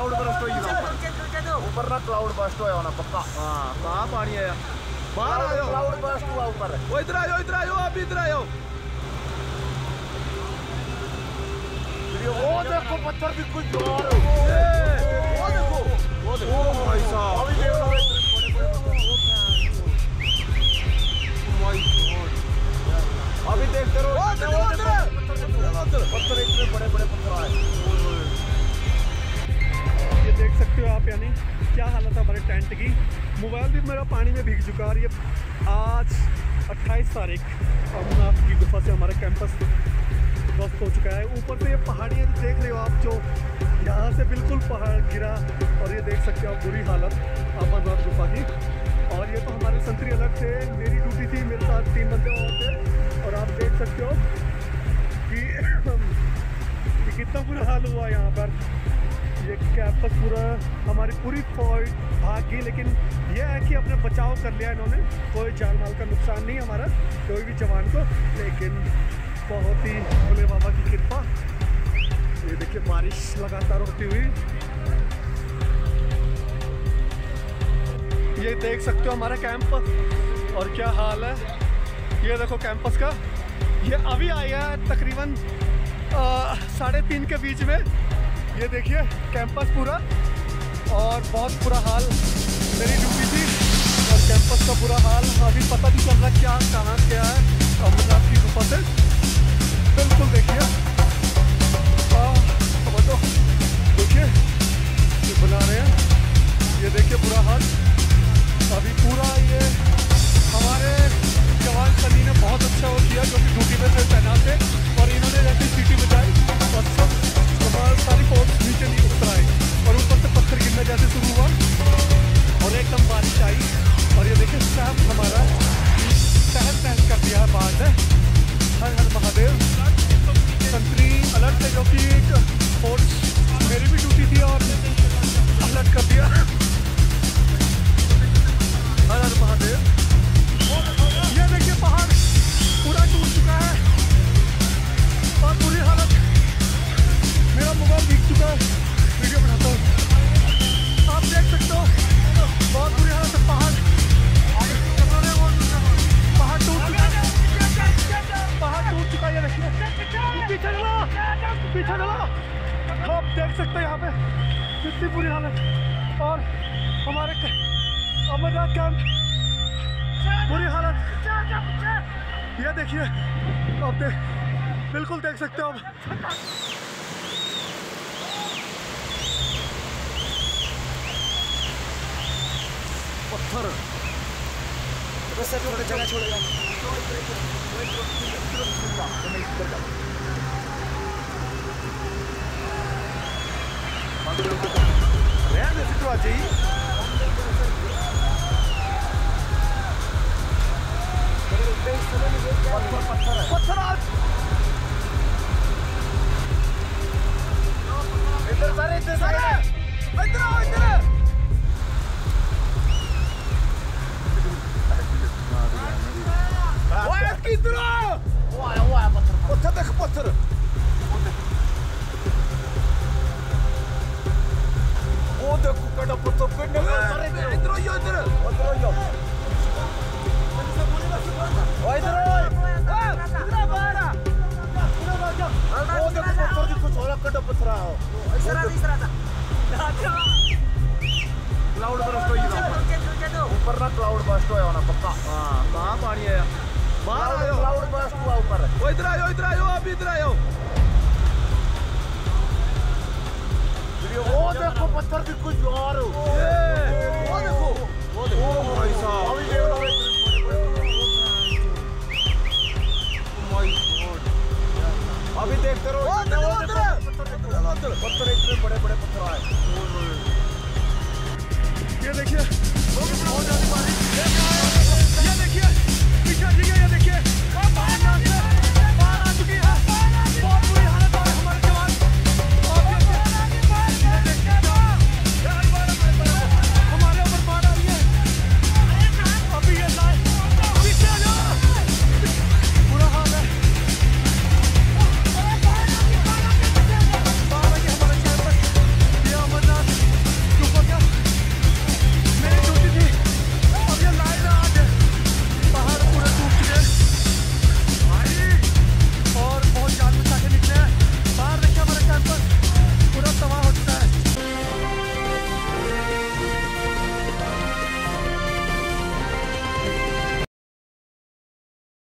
Cloud burst हुई ऊपर ना, क्लाउड बरस्ट होया होना पक्का। हाँ कहाँ पानी आया, बाहर आ जाओ, क्लाउड बरस्ट हुआ ऊपर। वो इधर आ जाओ, इधर आ जाओ, आप इधर आ जाओ। वो देखो पत्थर भी कुछ जोर, वो देखो, वो देखो भाई साहब, अभी देखो अभी देखते रहो। पत्थर इतने बड़े बड़े पत्थर आए, ये देख सकते हो आप, यानी क्या हालत है हमारे टेंट की। मोबाइल भी मेरा पानी में भीग चुका है। और ये आज 28 तारीख अमरनाथ की गुफा से हमारा कैंपस ध्वस्त हो चुका है। ऊपर से ये पहाड़ियाँ देख रहे हो आप, जो यहाँ से बिल्कुल पहाड़ गिरा। और ये देख सकते हो आप बुरी हालत अमरनाथ गुफा की। और ये तो हमारे संतरी अलर्ट थे, मेरी ड्यूटी थी, मेरे साथ 3 बंदे और थे। और आप देख सकते हो कि कितना बुरा हाल हुआ यहाँ पर। ये कैंपस पूरा, हमारी पूरी फौज भाग गई, लेकिन यह है कि अपने बचाव कर लिया इन्होंने। कोई जान माल का नुकसान नहीं हमारा, कोई भी जवान को। लेकिन बहुत ही भोले बाबा की कृपा। ये देखिए बारिश लगातार होती हुई। ये देख सकते हो हमारा कैंप, और क्या हाल है। ये देखो कैंपस का, ये अभी आया है तकरीबन 3:30 के बीच में। ये देखिए कैंपस पूरा, और बहुत बुरा हाल। मेरी ड्यूटी थी और कैंपस का बुरा हाल। अभी पता नहीं चल रहा क्या कहाँ क्या है अमरनाथ की गुफा से। बिल्कुल देखिए, तो देखिए ये बना रहे हैं, ये देखिए बुरा हाल। अभी पूरा ये हमारे जवान सनी ने बहुत अच्छा वो किया, जो कि ड्यूटी में से तैनात थे। और इन्होंने जैसे सीटी बजाई और सब हमारी सारी फोर्स नीचे नहीं उतर आई, और ऊपर से पत्थर गिरना जैसे शुरू हुआ और एकदम बारिश आई। और ये देखिए सब हमारा तहस तहस कर दिया है बाढ़ ने। हर हर महादेव। संतरी अलर्ट है, जो कि एक फोर्स, मेरी भी ड्यूटी थी और अलर्ट कर दिया। हर हर महादेव। ये देखिए पहाड़ पूरा टूट चुका है और बुरी हालत। मेरा मोबाइल भीग चुका है, वीडियो बनाता हूँ, आप देख सकते हो। बहुत बुरी हालत है। पहाड़ टूट चुका है, पहाड़ टूट चुका है। ये देखिए पीछे चलो, पीछे चलो। आप देख सकते हो यहाँ पे कितनी बुरी हालत। और हमारे अमरनाथ कैंप बुरी हालत। ये देखिए आप बिल्कुल देख सकते हो आप। पत्थर बस थोड़ा जगह छोड़ेगा। पत्थर इधर सारे, इधर सारे, इधर आओ, इधर। किधर वो आया पत्थर, पत्थर देख, पत्थर। वो देखो कड़ा पत्थर पे इधर आइयो, इधर आइयो। ओ इधर आओ, इधर बाहर आ। वो देखो पत्थर देखो, छोड़ा कड़ा पत्थर आओ। इस तरह था। क्लाउड बरस्ट हुई ऊपर ना, क्लाउड बरस्ट होया होना पक्का। हाँ कहाँ पानी आया, बाहर आ जाओ, क्लाउड बरस्ट हुआ ऊपर। वो इधर आ जाओ, इधर आ जाओ, आप इधर आ जाओ। वो देखो पत्थर भी कुछ जोर, वो देखो, वो देखो भाई साहब, अभी देखो